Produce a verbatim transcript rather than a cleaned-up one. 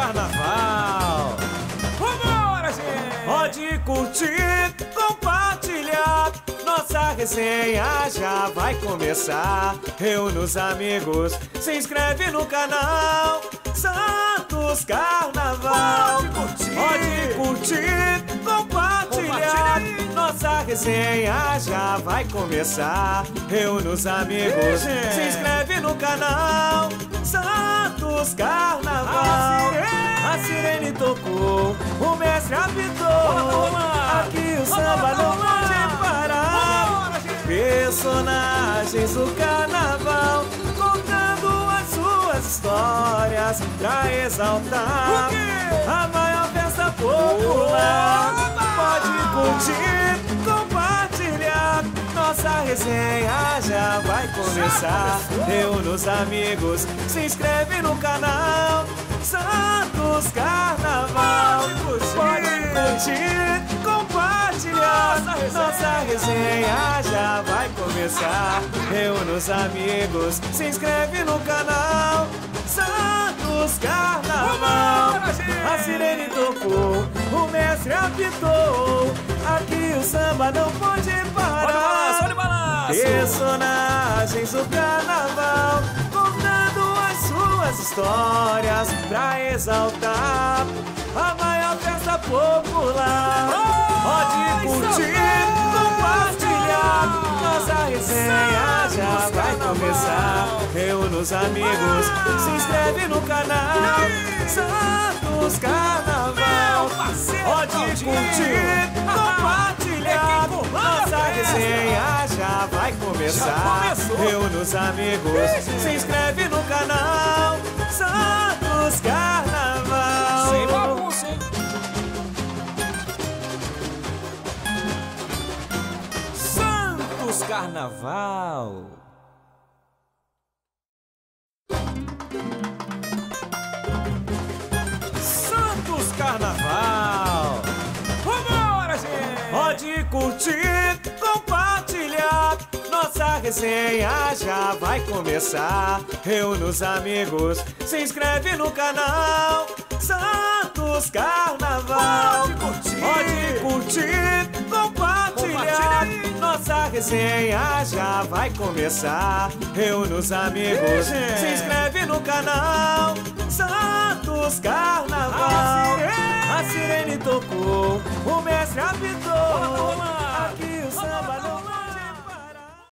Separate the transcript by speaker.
Speaker 1: Carnaval.
Speaker 2: Vambora, gente!
Speaker 1: Pode curtir, compartilhar. Nossa resenha já vai começar. Reúne os amigos, se inscreve no canal Santos Carnaval.
Speaker 2: Pode curtir,
Speaker 1: Pode curtir, compartilhar. Nossa resenha já vai começar. Reúne os amigos,
Speaker 2: Sim,
Speaker 1: se inscreve no canal Santos Carnaval. A sirene tocou, o mestre apitou. Aqui o samba não pode parar. Personagens do carnaval contando as suas histórias pra exaltar a maior festa popular. Pode curtir, compartilhar. Nossa resenha já vai começar. Reúne os amigos, se inscreve no canal Santos Carnaval. Pode curtir, compartilhar. Nossa resenha já vai começar. Reúne os amigos, se inscreve no canal Santos Carnaval. A sirene tocou, o mestre apitou. Aqui o samba não pode parar.
Speaker 2: Olha o balanço!
Speaker 1: Personagens do carnaval contando as suas histórias pra exaltar a maior festa popular. Pode curtir, compartilhar. Nossa resenha já vai começar. Reúne os amigos, se inscreve no canal Santos Carnaval. Pode curtir, compartilhar. Nossa resenha já vai começar. Reúne os amigos, se inscreve no canal Santos Carnaval.
Speaker 2: Sem bagunça, hein?
Speaker 1: Santos Carnaval. Santos Carnaval.
Speaker 2: Vambora, gente!
Speaker 1: Pode curtir, compartilhar. Nossa resenha já vai começar. Reúne os amigos, se inscreve no canal Santos Carnaval.
Speaker 2: Pode curtir,
Speaker 1: Pode curtir, compartilhar. Nossa resenha já vai começar. Reúne os amigos, se inscreve no canal Santos Carnaval. A sirene tocou, o mestre apitou. Aqui o samba não